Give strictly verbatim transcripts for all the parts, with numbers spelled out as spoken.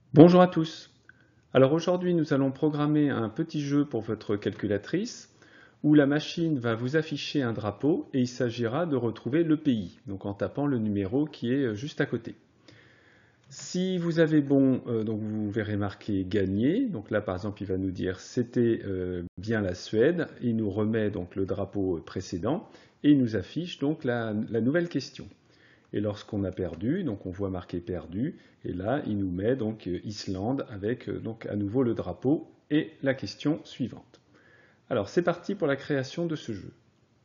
Bonjour à tous. Alors aujourd'hui nous allons programmer un petit jeu pour votre calculatrice où la machine va vous afficher un drapeau et il s'agira de retrouver le pays, donc en tapant le numéro qui est juste à côté. Si vous avez bon, euh, donc vous verrez marqué gagné, donc là par exemple il va nous dire c'était euh, bien la Suède, il nous remet donc le drapeau précédent et il nous affiche donc la, la nouvelle question. Et lorsqu'on a perdu, donc on voit marqué perdu, et là il nous met donc Islande avec donc à nouveau le drapeau et la question suivante. Alors c'est parti pour la création de ce jeu.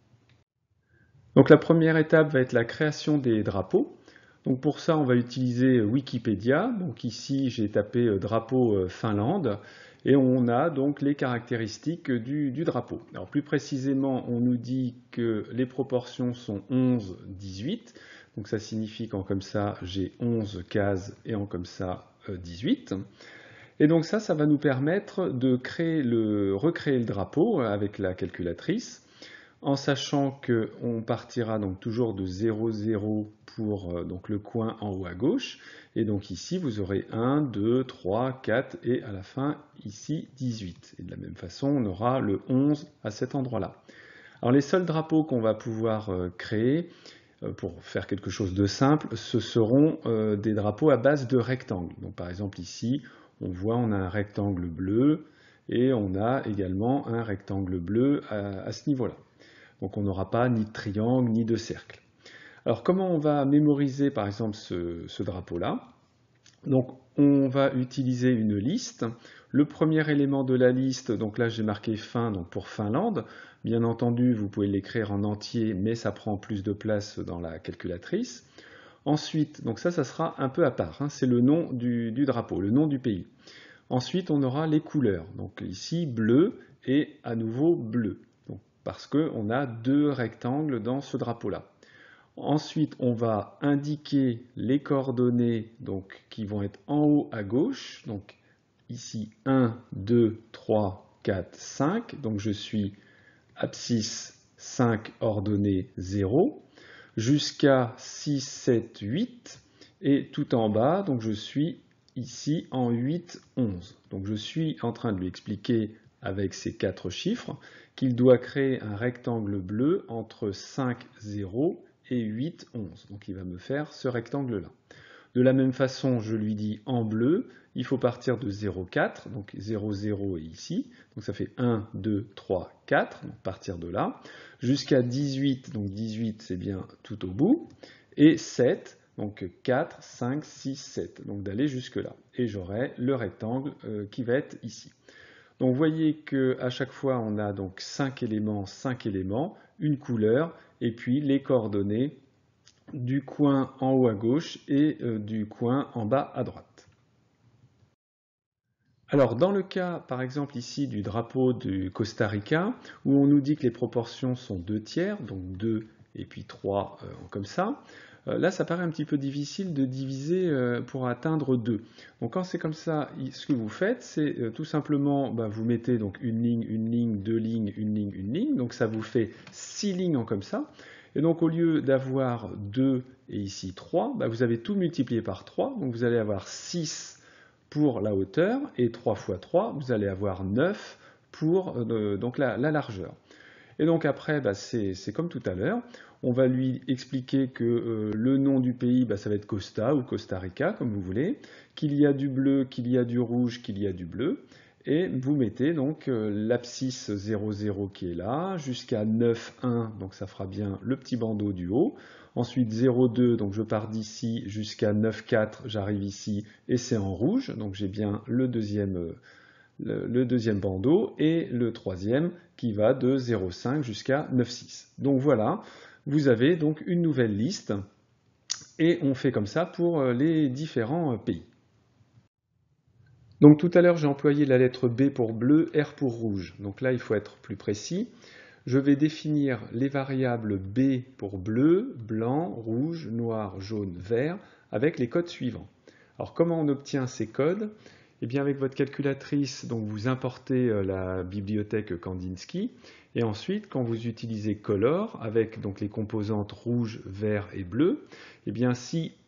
Donc la première étape va être la création des drapeaux. Donc pour ça on va utiliser Wikipédia. Donc ici j'ai tapé drapeau Finlande et on a donc les caractéristiques du, du drapeau. Alors plus précisément on nous dit que les proportions sont onze dix-huit. Donc ça signifie qu'en comme ça, j'ai onze cases et en comme ça, dix-huit. Et donc ça, ça va nous permettre de créer le, recréer le drapeau avec la calculatrice, en sachant qu'on partira donc toujours de zéro zéro pour donc le coin en haut à gauche. Et donc ici, vous aurez un, deux, trois, quatre et à la fin, ici, dix-huit. Et de la même façon, on aura le onze à cet endroit-là. Alors les seuls drapeaux qu'on va pouvoir créer, pour faire quelque chose de simple, ce seront euh, des drapeaux à base de rectangles. Donc par exemple ici, on voit on a un rectangle bleu et on a également un rectangle bleu à, à ce niveau-là. Donc on n'aura pas ni de triangle ni de cercle. Alors comment on va mémoriser par exemple ce, ce drapeau-là? Donc on va utiliser une liste. Le premier élément de la liste, donc là j'ai marqué fin donc pour Finlande. Bien entendu, vous pouvez l'écrire en entier, mais ça prend plus de place dans la calculatrice. Ensuite, donc ça, ça sera un peu à part, hein, c'est le nom du, du drapeau, le nom du pays. Ensuite, on aura les couleurs. Donc ici, bleu et à nouveau bleu, donc, parce qu'on a deux rectangles dans ce drapeau-là. Ensuite, on va indiquer les coordonnées donc, qui vont être en haut à gauche. Donc ici, un, deux, trois, quatre, cinq. Donc je suis abscisse cinq ordonnée zéro. Jusqu'à six, sept, huit. Et tout en bas, donc je suis ici en huit, onze. Donc je suis en train de lui expliquer avec ces quatre chiffres qu'il doit créer un rectangle bleu entre cinq, zéro et huit, onze. Donc il va me faire ce rectangle-là. De la même façon, je lui dis en bleu, il faut partir de zéro, quatre, donc zéro, zéro est ici, donc ça fait un, deux, trois, quatre, donc partir de là, jusqu'à dix-huit, donc dix-huit c'est bien tout au bout, et sept, donc quatre, cinq, six, sept, donc d'aller jusque là. Et j'aurai le rectangle euh, qui va être ici. Donc vous voyez qu'à chaque fois on a donc cinq éléments, cinq éléments, une couleur, et puis les coordonnées du coin en haut à gauche et euh, du coin en bas à droite. Alors dans le cas par exemple ici du drapeau du Costa Rica, où on nous dit que les proportions sont deux tiers, donc deux et puis trois euh, comme ça, euh, là ça paraît un petit peu difficile de diviser euh, pour atteindre deux. Donc quand c'est comme ça, ce que vous faites, c'est euh, tout simplement, bah, vous mettez donc une ligne, une ligne, deux lignes, une ligne, une ligne, donc ça vous fait six lignes en comme ça. Et donc au lieu d'avoir deux et ici trois, bah, vous avez tout multiplié par trois, donc vous allez avoir six pour la hauteur, et trois fois trois, vous allez avoir neuf pour euh, donc la, la largeur. Et donc après, bah, c'est comme tout à l'heure, on va lui expliquer que euh, le nom du pays, bah, ça va être Costa ou Costa Rica, comme vous voulez, qu'il y a du bleu, qu'il y a du rouge, qu'il y a du bleu, et vous mettez donc euh, l'abscisse zéro zéro qui est là, jusqu'à neuf un, donc ça fera bien le petit bandeau du haut. Ensuite zéro deux, donc je pars d'ici jusqu'à neuf quatre, j'arrive ici et c'est en rouge, donc j'ai bien le deuxième, le, le deuxième bandeau et le troisième qui va de zéro cinq jusqu'à neuf six. Donc voilà, vous avez donc une nouvelle liste et on fait comme ça pour les différents pays. Donc tout à l'heure j'ai employé la lettre B pour bleu, R pour rouge. Donc là il faut être plus précis. Je vais définir les variables B pour bleu, blanc, rouge, noir, jaune, vert avec les codes suivants. Alors comment on obtient ces codes? Eh bien avec votre calculatrice, donc vous importez la bibliothèque Kandinsky et ensuite quand vous utilisez color avec donc les composantes rouge, vert et bleu, eh bien si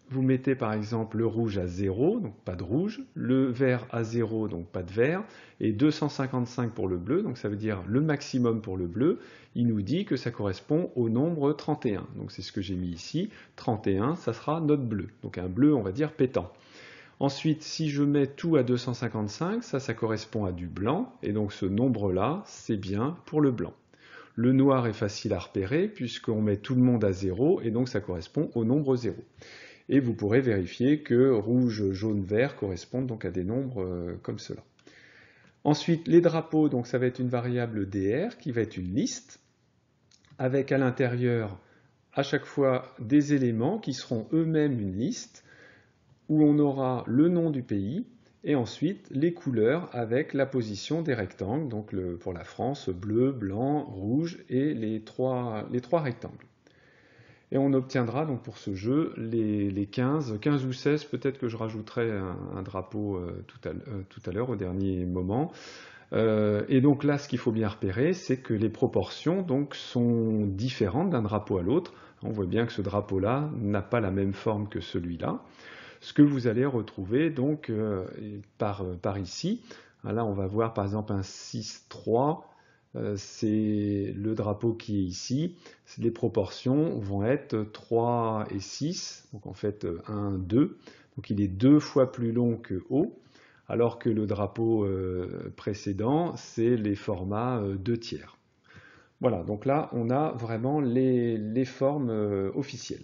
vous mettez par exemple le rouge à zéro, donc pas de rouge, le vert à zéro, donc pas de vert, et deux cent cinquante-cinq pour le bleu, donc ça veut dire le maximum pour le bleu, il nous dit que ça correspond au nombre trente et un. Donc c'est ce que j'ai mis ici, trente et un, ça sera notre bleu, donc un bleu on va dire pétant. Ensuite, si je mets tout à deux cent cinquante-cinq, ça, ça correspond à du blanc, et donc ce nombre-là, c'est bien pour le blanc. Le noir est facile à repérer, puisqu'on met tout le monde à zéro, et donc ça correspond au nombre zéro. Et vous pourrez vérifier que rouge, jaune, vert correspondent donc à des nombres euh, comme cela. Ensuite, les drapeaux, donc ça va être une variable D R qui va être une liste, avec à l'intérieur, à chaque fois, des éléments qui seront eux-mêmes une liste, où on aura le nom du pays, et ensuite les couleurs avec la position des rectangles, donc le, pour la France, bleu, blanc, rouge, et les trois, les trois rectangles. Et on obtiendra donc pour ce jeu les, les quinze, quinze ou seize, peut-être que je rajouterai un, un drapeau euh, tout à, euh, tout à l'heure au dernier moment. Euh, et donc là, ce qu'il faut bien repérer, c'est que les proportions donc, sont différentes d'un drapeau à l'autre. On voit bien que ce drapeau-là n'a pas la même forme que celui-là. Ce que vous allez retrouver donc euh, par, par ici. Là, on va voir par exemple un six trois. C'est le drapeau qui est ici. Les proportions vont être trois et six, donc en fait un, deux. Donc il est deux fois plus long que haut, alors que le drapeau précédent, c'est les formats deux tiers. Voilà, donc là on a vraiment les, les formes officielles.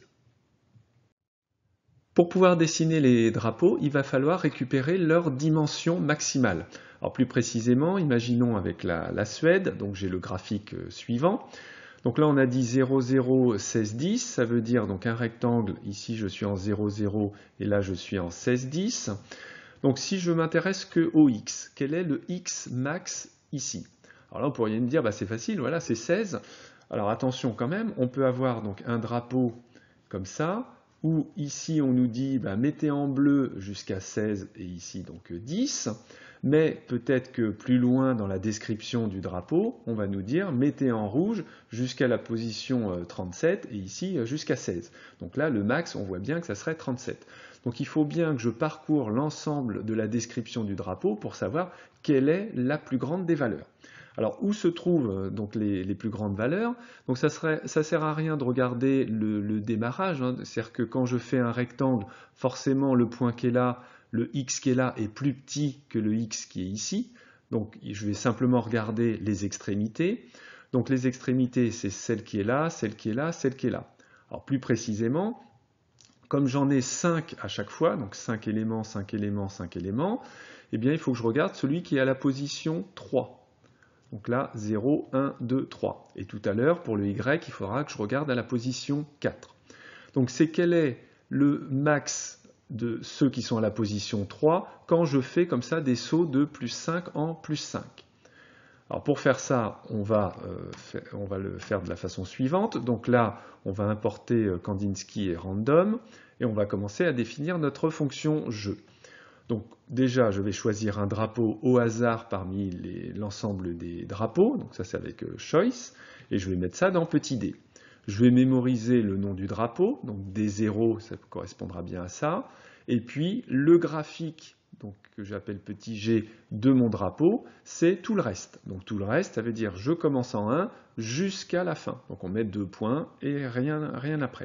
Pour pouvoir dessiner les drapeaux, il va falloir récupérer leur dimension maximale. Alors plus précisément, imaginons avec la, la Suède, donc j'ai le graphique suivant. Donc là on a dit zéro zéro seize dix, ça veut dire donc un rectangle, ici je suis en zéro zéro et là je suis en seize dix. Donc si je m'intéresse que au x, quel est le x max ici? Alors là vous pourriez me dire, bah, c'est facile, voilà c'est seize. Alors attention quand même, on peut avoir donc un drapeau comme ça, où ici on nous dit bah, mettez en bleu jusqu'à seize et ici donc dix, mais peut-être que plus loin dans la description du drapeau, on va nous dire mettez en rouge jusqu'à la position trente-sept et ici jusqu'à seize. Donc là le max on voit bien que ça serait trente-sept. Donc il faut bien que je parcours l'ensemble de la description du drapeau pour savoir quelle est la plus grande des valeurs. Alors, où se trouvent donc les, les plus grandes valeurs? Donc, ça ne ça sert à rien de regarder le, le démarrage. Hein. C'est-à-dire que quand je fais un rectangle, forcément, le point qui est là, le x qui est là, est plus petit que le x qui est ici. Donc, je vais simplement regarder les extrémités. Donc, les extrémités, c'est celle qui est là, celle qui est là, celle qui est là. Alors, plus précisément, comme j'en ai cinq à chaque fois, donc cinq éléments, cinq éléments, cinq éléments, eh bien, il faut que je regarde celui qui est à la position trois. Donc là, zéro, un, deux, trois. Et tout à l'heure, pour le y, il faudra que je regarde à la position quatre. Donc c'est quel est le max de ceux qui sont à la position trois quand je fais comme ça des sauts de plus cinq en plus cinq. Alors pour faire ça, on va, euh, faire, on va le faire de la façon suivante. Donc là, on va importer Kandinsky et random, et on va commencer à définir notre fonction jeu. Donc déjà, je vais choisir un drapeau au hasard parmi l'ensemble des drapeaux, donc ça c'est avec euh, choice, et je vais mettre ça dans petit d. Je vais mémoriser le nom du drapeau, donc d zéro, ça correspondra bien à ça, et puis le graphique, donc, que j'appelle petit g, de mon drapeau, c'est tout le reste. Donc tout le reste, ça veut dire je commence en un jusqu'à la fin. Donc on met deux points et rien, rien après.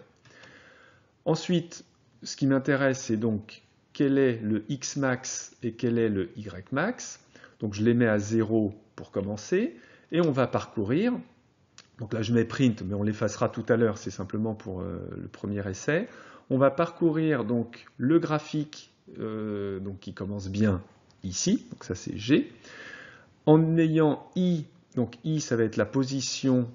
Ensuite, ce qui m'intéresse, c'est donc quel est le x max et quel est le y max. Donc je les mets à zéro pour commencer, et on va parcourir. Donc là je mets print, mais on l'effacera tout à l'heure, c'est simplement pour euh, le premier essai. On va parcourir donc le graphique euh, donc, qui commence bien ici, donc ça c'est G. En ayant i, donc i ça va être la position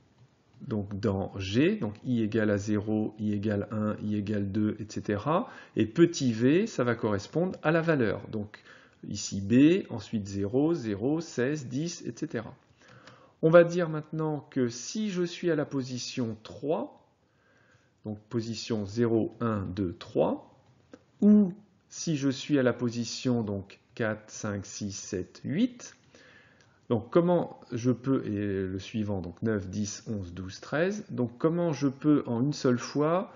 donc dans G, donc i égale à zéro, i égale un, i égale deux, et cetera. Et petit v, ça va correspondre à la valeur. Donc ici B, ensuite zéro, zéro, seize, dix, et cetera. On va dire maintenant que si je suis à la position trois, donc position zéro, un, deux, trois, ou si je suis à la position donc quatre, cinq, six, sept, huit, donc comment je peux, et le suivant, donc neuf, dix, onze, douze, treize, donc comment je peux en une seule fois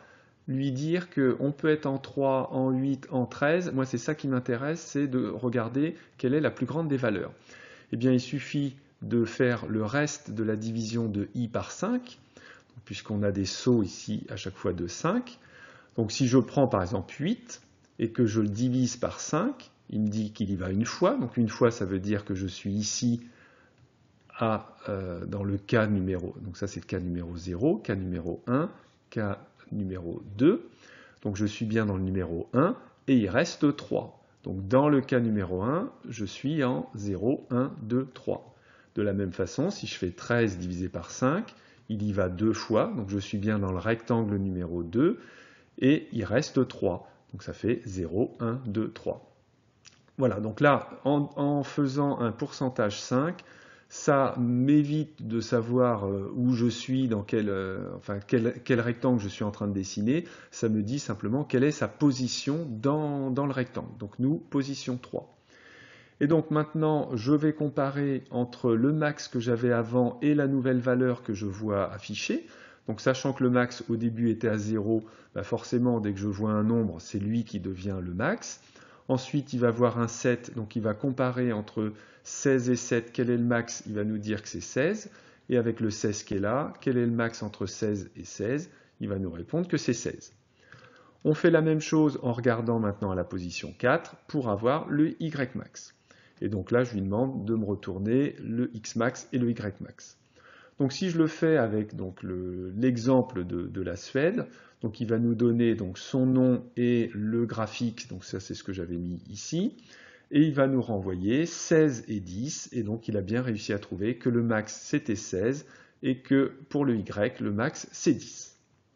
lui dire qu'on peut être en trois, en huit, en treize. Moi, c'est ça qui m'intéresse, c'est de regarder quelle est la plus grande des valeurs. Eh bien, il suffit de faire le reste de la division de i par cinq, puisqu'on a des sauts ici à chaque fois de cinq. Donc si je prends par exemple huit et que je le divise par cinq, il me dit qu'il y va une fois. Donc une fois, ça veut dire que je suis ici à, euh, dans le cas numéro, donc ça c'est le cas numéro zéro, cas numéro un, cas numéro deux. Donc je suis bien dans le numéro un et il reste trois. Donc dans le cas numéro un, je suis en zéro, un, deux, trois. De la même façon, si je fais treize divisé par cinq, il y va deux fois, donc je suis bien dans le rectangle numéro deux, et il reste trois. Donc ça fait zéro, un, deux, trois. Voilà, donc là, en, en faisant un pourcentage cinq, ça m'évite de savoir où je suis, dans quel, enfin, quel, quel rectangle je suis en train de dessiner. Ça me dit simplement quelle est sa position dans, dans le rectangle. Donc nous, position trois. Et donc maintenant, je vais comparer entre le max que j'avais avant et la nouvelle valeur que je vois affichée. Donc sachant que le max au début était à zéro, bah forcément dès que je vois un nombre, c'est lui qui devient le max. Ensuite, il va voir un sept, donc il va comparer entre seize et sept, quel est le max? Il va nous dire que c'est seize. Et avec le seize qui est là, quel est le max entre seize et seize? Il va nous répondre que c'est seize. On fait la même chose en regardant maintenant à la position quatre pour avoir le Y max. Et donc là, je lui demande de me retourner le X max et le Y max. Donc si je le fais avec l'exemple le, de, de la Suède, donc il va nous donner donc son nom et le graphique, donc ça c'est ce que j'avais mis ici, et il va nous renvoyer seize et dix, et donc il a bien réussi à trouver que le max c'était seize, et que pour le Y, le max c'est dix.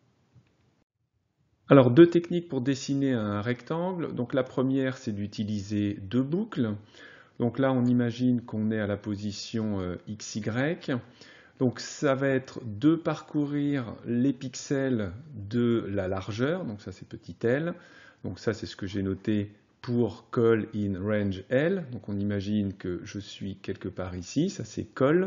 Alors deux techniques pour dessiner un rectangle. Donc la première c'est d'utiliser deux boucles. Donc là on imagine qu'on est à la position euh, X Y. Donc ça va être de parcourir les pixels de la largeur, donc ça c'est petit l, donc ça c'est ce que j'ai noté pour call in range L, donc on imagine que je suis quelque part ici, ça c'est call,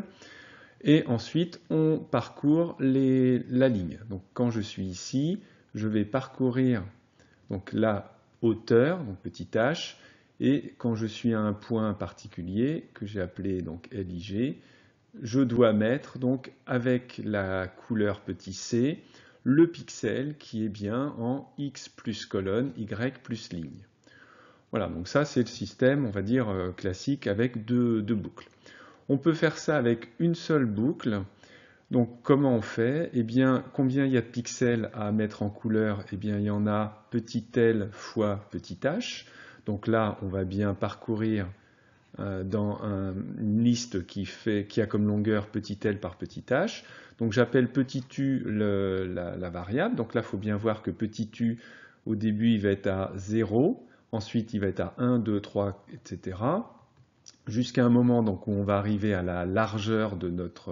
et ensuite on parcourt les, la ligne. Donc quand je suis ici, je vais parcourir donc la hauteur, donc petit h, et quand je suis à un point particulier que j'ai appelé donc L I G, je dois mettre donc avec la couleur petit c le pixel qui est bien en x plus colonne, y plus ligne. Voilà, donc ça c'est le système, on va dire, classique avec deux, deux boucles. On peut faire ça avec une seule boucle. Donc comment on fait? Eh bien, combien il y a de pixels à mettre en couleur? Eh bien, il y en a petit l fois petit h. Donc là, on va bien parcourir dans un, une liste qui, fait, qui a comme longueur petit l par petit h. Donc j'appelle petit u le, la, la variable. Donc là, il faut bien voir que petit u, au début, il va être à zéro. Ensuite, il va être à un, deux, trois, et cetera. Jusqu'à un moment donc, où on va arriver à la largeur de notre,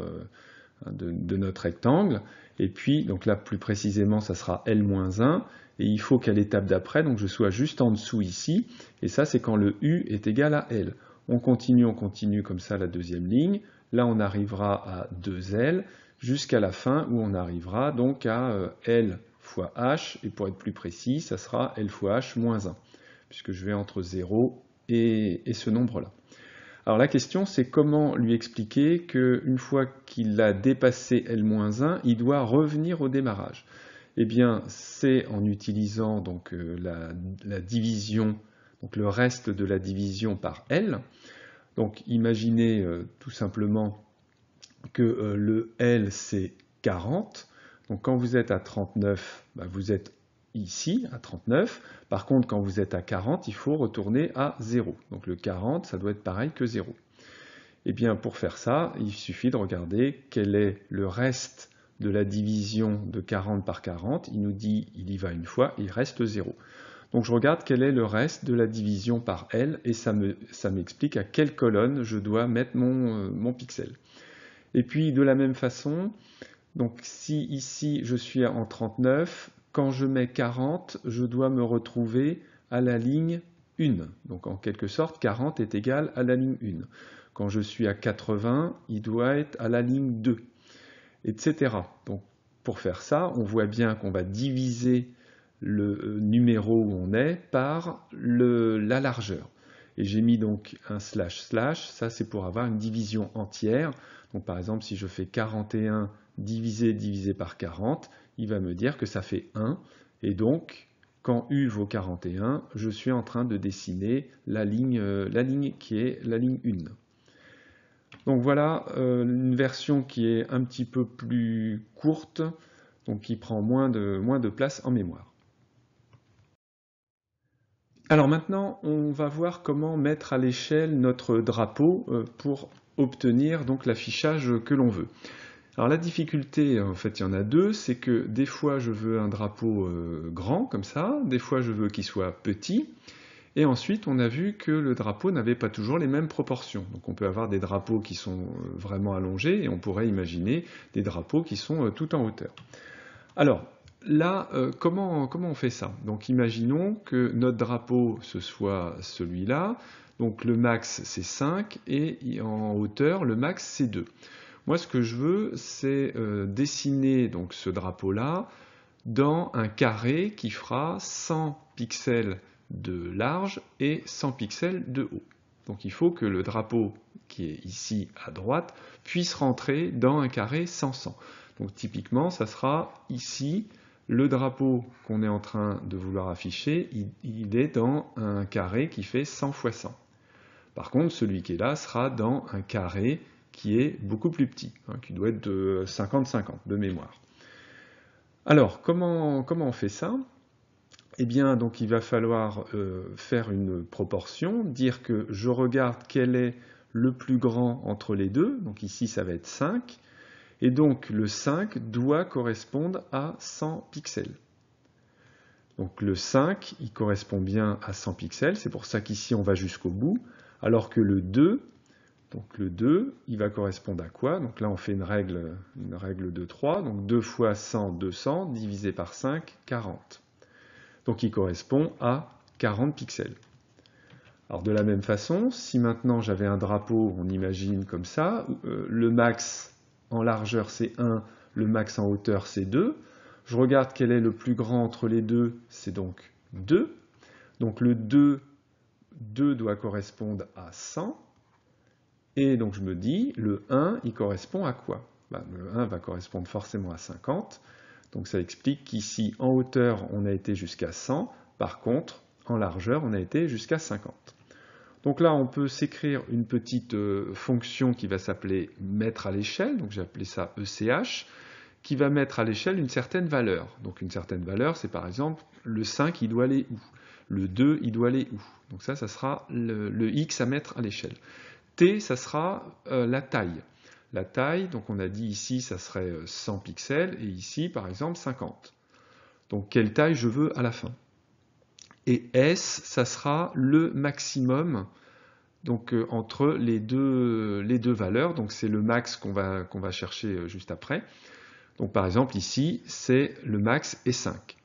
de, de notre rectangle. Et puis, donc là, plus précisément, ça sera L moins un. Et il faut qu'à l'étape d'après, donc je sois juste en dessous ici. Et ça, c'est quand le U est égal à L. On continue, on continue comme ça la deuxième ligne. Là, on arrivera à deux L jusqu'à la fin où on arrivera donc à L fois H. Et pour être plus précis, ça sera L fois H moins un, puisque je vais entre zéro et, et ce nombre-là. Alors la question, c'est comment lui expliquer qu'une fois qu'il a dépassé L moins un, il doit revenir au démarrage. Eh bien, c'est en utilisant donc, la, la division, donc le reste de la division par L. Donc imaginez euh, tout simplement que euh, le L c'est quarante. Donc quand vous êtes à trente-neuf, bah, vous êtes ici à trente-neuf. Par contre, quand vous êtes à quarante, il faut retourner à zéro. Donc le quarante, ça doit être pareil que zéro. Et bien pour faire ça, il suffit de regarder quel est le reste de la division de quarante par quarante. Il nous dit il y va une fois, il reste zéro. Donc je regarde quel est le reste de la division par L et ça me, ça m'explique à quelle colonne je dois mettre mon, euh, mon pixel. Et puis de la même façon, donc si ici je suis en trente-neuf, quand je mets quarante, je dois me retrouver à la ligne un. Donc en quelque sorte, quarante est égal à la ligne un. Quand je suis à quatre-vingts, il doit être à la ligne deux, et cetera. Donc pour faire ça, on voit bien qu'on va diviser le numéro où on est par le, la largeur. Et j'ai mis donc un slash slash, ça c'est pour avoir une division entière. Donc par exemple, si je fais quarante et un divisé divisé par quarante, il va me dire que ça fait un. Et donc, quand U vaut quarante et un, je suis en train de dessiner la ligne, euh, la ligne qui est la ligne un. Donc voilà euh, une version qui est un petit peu plus courte, donc qui prend moins de, moins de place en mémoire. Alors maintenant, on va voir comment mettre à l'échelle notre drapeau euh, pour obtenir donc l'affichage que l'on veut. Alors la difficulté, en fait, il y en a deux, c'est que des fois je veux un drapeau euh, grand comme ça, des fois je veux qu'il soit petit, et ensuite on a vu que le drapeau n'avait pas toujours les mêmes proportions. Donc on peut avoir des drapeaux qui sont vraiment allongés, et on pourrait imaginer des drapeaux qui sont euh, tout en hauteur. Alors là, euh, comment, comment on fait ça? Donc imaginons que notre drapeau ce soit celui-là, donc le max c'est cinq, et en hauteur le max c'est deux. Moi, ce que je veux, c'est euh, dessiner donc ce drapeau-là dans un carré qui fera cent pixels de large et cent pixels de haut. Donc il faut que le drapeau qui est ici à droite puisse rentrer dans un carré cent cent. Donc typiquement, ça sera ici le drapeau qu'on est en train de vouloir afficher, il, il est dans un carré qui fait cent fois cent. Par contre, celui qui est là sera dans un carré qui est beaucoup plus petit, hein, qui doit être de cinquante cinquante de mémoire. Alors, comment, comment on fait ça? Eh bien, donc il va falloir euh, faire une proportion, dire que je regarde quel est le plus grand entre les deux, donc ici ça va être cinq, et donc le cinq doit correspondre à cent pixels. Donc le cinq, il correspond bien à cent pixels, c'est pour ça qu'ici on va jusqu'au bout, alors que le deux, donc le deux, il va correspondre à quoi? Donc là, on fait une règle, une règle de trois. Donc deux fois cent, deux cents, divisé par cinq, quarante. Donc il correspond à quarante pixels. Alors de la même façon, si maintenant j'avais un drapeau, on imagine comme ça, euh, le max en largeur c'est un, le max en hauteur c'est deux. Je regarde quel est le plus grand entre les deux, c'est donc deux. Donc le deux, deux doit correspondre à cent. Et donc je me dis, le un, il correspond à quoi? Ben, le un va correspondre forcément à cinquante. Donc ça explique qu'ici, en hauteur, on a été jusqu'à cent. Par contre, en largeur, on a été jusqu'à cinquante. Donc là, on peut s'écrire une petite euh, fonction qui va s'appeler mettre à l'échelle. Donc j'ai appelé ça E C H, qui va mettre à l'échelle une certaine valeur. Donc une certaine valeur, c'est par exemple, le cinq, il doit aller où? Le deux, il doit aller où? Donc ça, ça sera le, le X à mettre à l'échelle. T, ça sera euh, la taille. La taille, donc on a dit ici, ça serait cent pixels, et ici, par exemple, cinquante. Donc, quelle taille je veux à la fin? Et S, ça sera le maximum donc, euh, entre les deux, les deux valeurs. Donc, c'est le max qu'on va, qu'on va chercher juste après. Donc, par exemple, ici, c'est le max et cinq.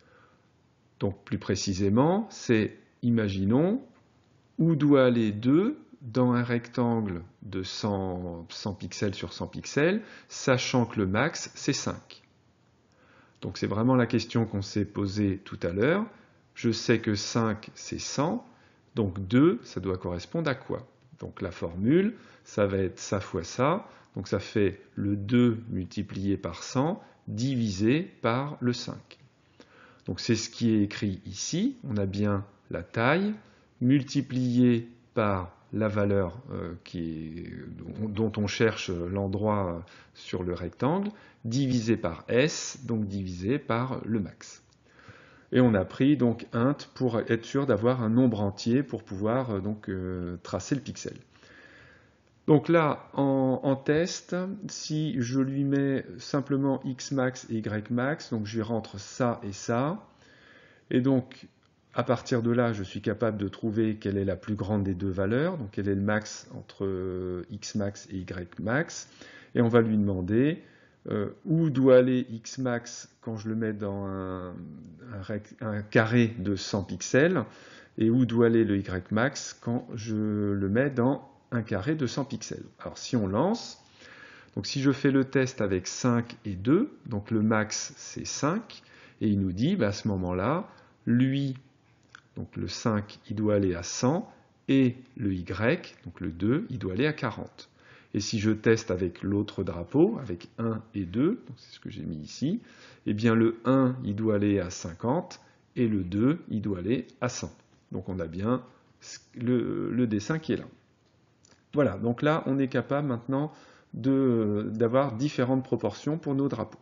Donc, plus précisément, c'est, imaginons, où doit aller deux dans un rectangle de cent, cent pixels sur cent pixels, sachant que le max, c'est cinq. Donc c'est vraiment la question qu'on s'est posée tout à l'heure. Je sais que cinq, c'est cent, donc deux, ça doit correspondre à quoi? Donc la formule, ça va être ça fois ça, donc ça fait le deux multiplié par cent, divisé par le cinq. Donc c'est ce qui est écrit ici, on a bien la taille, multiplié par la valeur euh, qui est, dont on cherche l'endroit sur le rectangle, divisé par S, donc divisé par le max. Et on a pris donc int pour être sûr d'avoir un nombre entier pour pouvoir euh, donc euh, tracer le pixel. Donc là, en, en test, si je lui mets simplement x max et y max, donc je lui rentre ça et ça, et donc à partir de là, je suis capable de trouver quelle est la plus grande des deux valeurs, donc quel est le max entre x max et y max, et on va lui demander euh, où doit aller x max quand je le mets dans un, un, un carré de cent pixels, et où doit aller le y max quand je le mets dans un carré de cent pixels. Alors si on lance, donc si je fais le test avec cinq et deux, donc le max c'est cinq, Et il nous dit, bah, à ce moment-là, lui, donc le cinq, il doit aller à cent, et le Y, donc le deux, il doit aller à quarante. Et si je teste avec l'autre drapeau, avec un et deux, c'est ce que j'ai mis ici, eh bien le un, il doit aller à cinquante, et le deux, il doit aller à cent. Donc on a bien le, le dessin qui est là. Voilà, donc là, on est capable maintenant d'avoir différentes proportions pour nos drapeaux.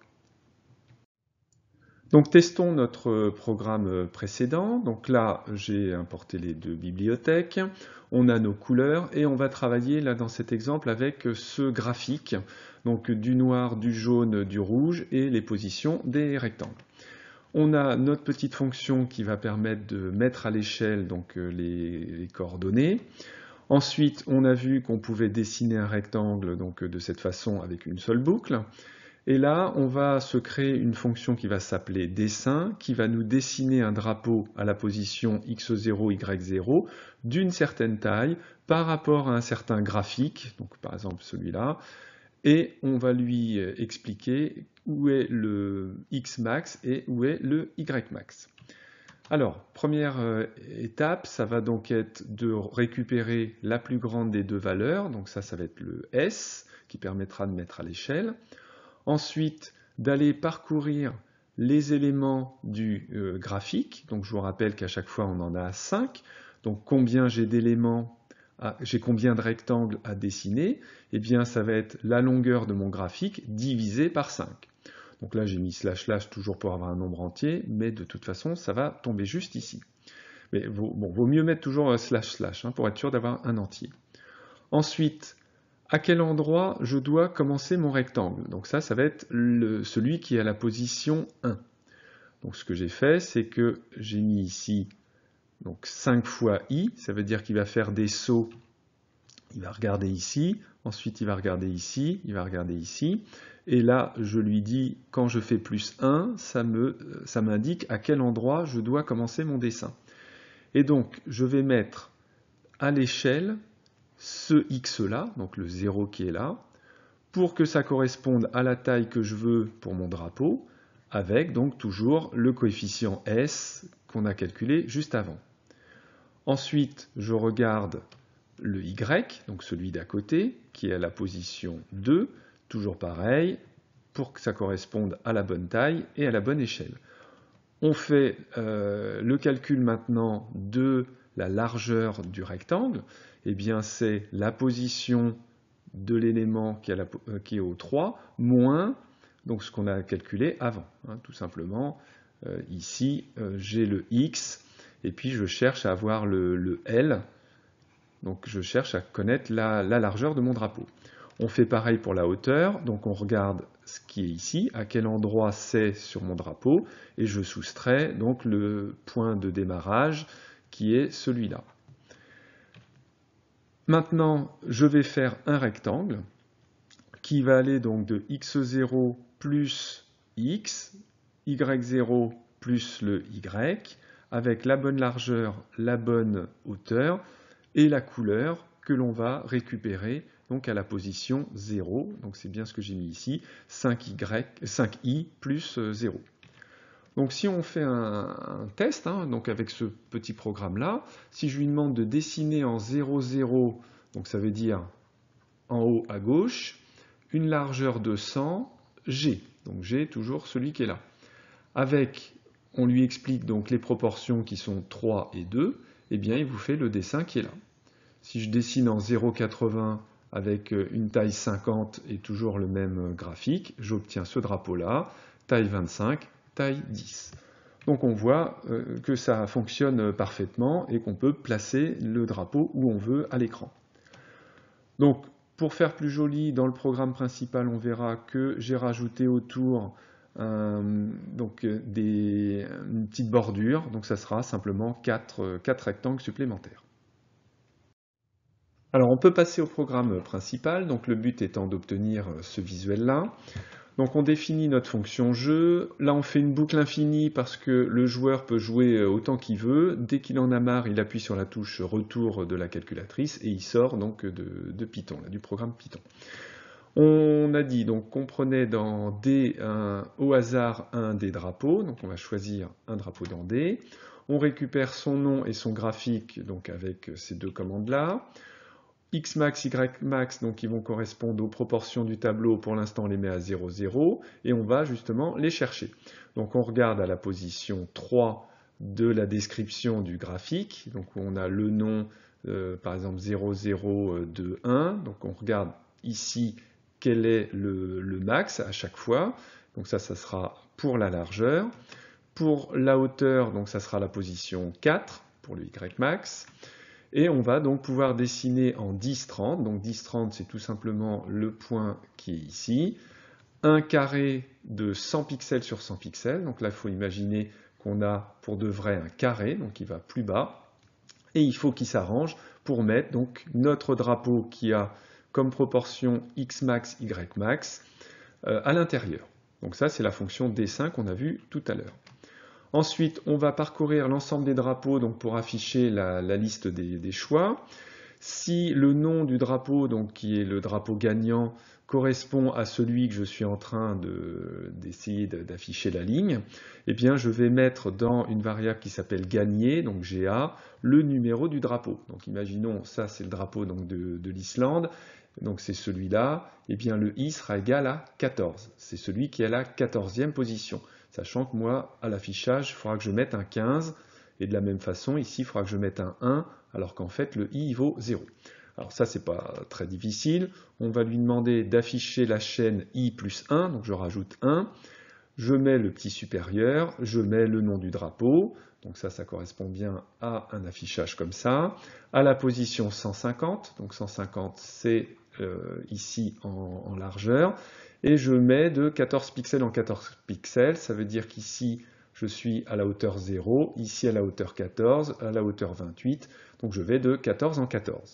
Donc testons notre programme précédent. Donc là, j'ai importé les deux bibliothèques. On a nos couleurs et on va travailler là dans cet exemple avec ce graphique, donc du noir, du jaune, du rouge et les positions des rectangles. On a notre petite fonction qui va permettre de mettre à l'échelle donc les, les coordonnées. Ensuite, on a vu qu'on pouvait dessiner un rectangle donc de cette façon avec une seule boucle. Et là, on va se créer une fonction qui va s'appeler dessin, qui va nous dessiner un drapeau à la position x zéro, y zéro d'une certaine taille par rapport à un certain graphique, donc par exemple celui-là, et on va lui expliquer où est le x max et où est le y max. Alors, première étape, ça va donc être de récupérer la plus grande des deux valeurs, donc ça, ça va être le S, qui permettra de mettre à l'échelle. Ensuite, d'aller parcourir les éléments du euh, graphique. Donc, je vous rappelle qu'à chaque fois, on en a cinq. Donc, combien j'ai d'éléments, j'ai combien de rectangles à dessiner? Eh bien, ça va être la longueur de mon graphique divisé par cinq. Donc là, j'ai mis slash slash toujours pour avoir un nombre entier, mais de toute façon, ça va tomber juste ici. Mais vaut, bon, vaut mieux mettre toujours slash slash hein, pour être sûr d'avoir un entier. Ensuite, à quel endroit je dois commencer mon rectangle? Donc ça, ça va être le, celui qui est à la position un. Donc ce que j'ai fait, c'est que j'ai mis ici donc cinq fois i, ça veut dire qu'il va faire des sauts. Il va regarder ici, ensuite il va regarder ici, il va regarder ici. Et là, je lui dis, quand je fais plus un, ça me, ça m'indique à quel endroit je dois commencer mon dessin. Et donc, je vais mettre à l'échelle ce x-là, donc le zéro qui est là, pour que ça corresponde à la taille que je veux pour mon drapeau, avec donc toujours le coefficient S qu'on a calculé juste avant. Ensuite, je regarde le Y, donc celui d'à côté, qui est à la position deux, toujours pareil, pour que ça corresponde à la bonne taille et à la bonne échelle. On fait euh, le calcul maintenant de la largeur du rectangle. Eh bien, c'est la position de l'élément qui, euh, qui est au trois, moins donc ce qu'on a calculé avant. Hein, tout simplement, euh, ici, euh, j'ai le X, et puis je cherche à avoir le, le L, donc je cherche à connaître la, la largeur de mon drapeau. On fait pareil pour la hauteur, donc on regarde ce qui est ici, à quel endroit c'est sur mon drapeau, et je soustrais donc le point de démarrage qui est celui-là. Maintenant, je vais faire un rectangle qui va aller donc de x zéro plus x, y zéro plus le y, avec la bonne largeur, la bonne hauteur et la couleur que l'on va récupérer donc à la position zéro. Donc c'est bien ce que j'ai mis ici, cinq i plus zéro. Donc si on fait un, un test, hein, donc avec ce petit programme-là, si je lui demande de dessiner en zéro, zéro, donc ça veut dire en haut à gauche, une largeur de cent, G. Donc G toujours celui qui est là. Avec, on lui explique donc les proportions qui sont trois et deux, et bien il vous fait le dessin qui est là. Si je dessine en zéro virgule quatre-vingts avec une taille cinquante et toujours le même graphique, j'obtiens ce drapeau-là, taille vingt-cinq, taille dix. Donc on voit que ça fonctionne parfaitement et qu'on peut placer le drapeau où on veut à l'écran. Donc pour faire plus joli, dans le programme principal, on verra que j'ai rajouté autour euh, donc, des, une petite bordure, donc ça sera simplement quatre, quatre rectangles supplémentaires. Alors on peut passer au programme principal, donc le but étant d'obtenir ce visuel-là. Donc on définit notre fonction jeu, là on fait une boucle infinie parce que le joueur peut jouer autant qu'il veut, dès qu'il en a marre il appuie sur la touche retour de la calculatrice et il sort donc de, de Python, là, du programme Python. On a dit donc qu'on prenait dans D un, au hasard un des drapeaux, donc on va choisir un drapeau dans D. On récupère son nom et son graphique donc avec ces deux commandes-là. Xmax, Ymax, donc ils vont correspondre aux proportions du tableau, pour l'instant on les met à zéro, zéro, et on va justement les chercher. Donc on regarde à la position trois de la description du graphique, donc on a le nom, euh, par exemple zéro, zéro, deux, un, donc on regarde ici quel est le, le max à chaque fois, donc ça, ça sera pour la largeur. Pour la hauteur, donc ça sera la position quatre, pour le Ymax. Et on va donc pouvoir dessiner en dix trente. Donc dix trente, c'est tout simplement le point qui est ici. Un carré de cent pixels sur cent pixels. Donc là, il faut imaginer qu'on a pour de vrai un carré, donc il va plus bas. Et il faut qu'il s'arrange pour mettre donc notre drapeau qui a comme proportion Xmax, Ymax euh, à l'intérieur. Donc ça, c'est la fonction dessin qu'on a vue tout à l'heure. Ensuite, on va parcourir l'ensemble des drapeaux donc pour afficher la, la liste des, des choix. Si le nom du drapeau, donc qui est le drapeau gagnant, correspond à celui que je suis en train d'essayer de, d'afficher la ligne, eh bien je vais mettre dans une variable qui s'appelle gagner, donc G A, le numéro du drapeau. Donc imaginons, ça c'est le drapeau donc, de, de l'Islande, donc c'est celui-là, eh bien le I sera égal à quatorze. C'est celui qui est à la quatorzième position. Sachant que moi, à l'affichage, il faudra que je mette un quinze, et de la même façon, ici, il faudra que je mette un un, alors qu'en fait, le i vaut zéro. Alors ça, c'est pas très difficile. On va lui demander d'afficher la chaîne i plus un, donc je rajoute un. Je mets le petit supérieur, je mets le nom du drapeau, donc ça, ça correspond bien à un affichage comme ça. À la position cent cinquante, donc cent cinquante, c'est euh, ici en, en largeur. Et je mets de quatorze pixels en quatorze pixels, ça veut dire qu'ici je suis à la hauteur zéro, ici à la hauteur quatorze, à la hauteur vingt-huit, donc je vais de quatorze en quatorze.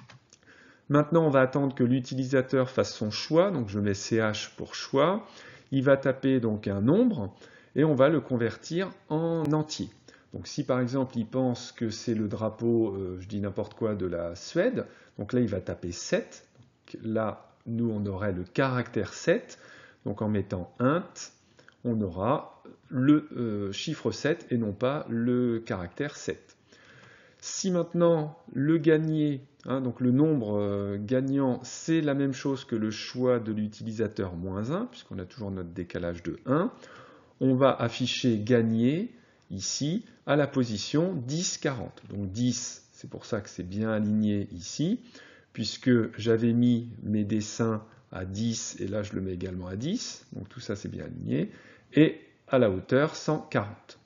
Maintenant on va attendre que l'utilisateur fasse son choix, donc je mets C H pour choix, il va taper donc un nombre et on va le convertir en entier. Donc si par exemple il pense que c'est le drapeau, euh, je dis n'importe quoi, de la Suède, donc là il va taper sept, donc là nous on aurait le caractère sept, donc en mettant int, on aura le euh, chiffre sept et non pas le caractère sept. Si maintenant le gagné, hein, donc le nombre euh, gagnant, c'est la même chose que le choix de l'utilisateur moins un, puisqu'on a toujours notre décalage de un, on va afficher gagné ici à la position dix quarante. Donc dix, c'est pour ça que c'est bien aligné ici, puisque j'avais mis mes dessins à dix, et là je le mets également à dix, donc tout ça c'est bien aligné, et à la hauteur cent quarante.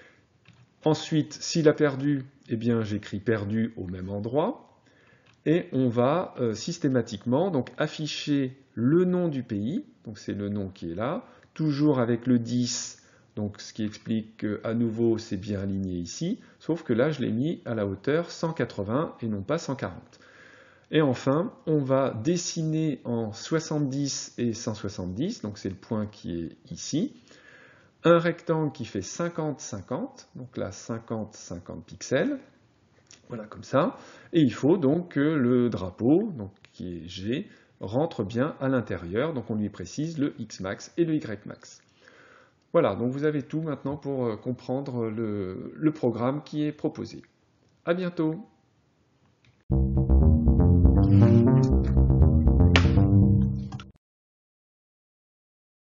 Ensuite, s'il a perdu, eh bien j'écris perdu au même endroit, et on va euh, systématiquement donc afficher le nom du pays, donc c'est le nom qui est là, toujours avec le dix, donc ce qui explique qu'à nouveau c'est bien aligné ici, sauf que là je l'ai mis à la hauteur cent quatre-vingts et non pas cent quarante. Et enfin, on va dessiner en soixante-dix et cent soixante-dix, donc c'est le point qui est ici, un rectangle qui fait cinquante cinquante, donc là cinquante cinquante pixels, voilà comme ça, et il faut donc que le drapeau, donc qui est G, rentre bien à l'intérieur, donc on lui précise le Xmax et le Ymax. Voilà, donc vous avez tout maintenant pour comprendre le, le programme qui est proposé. À bientôt!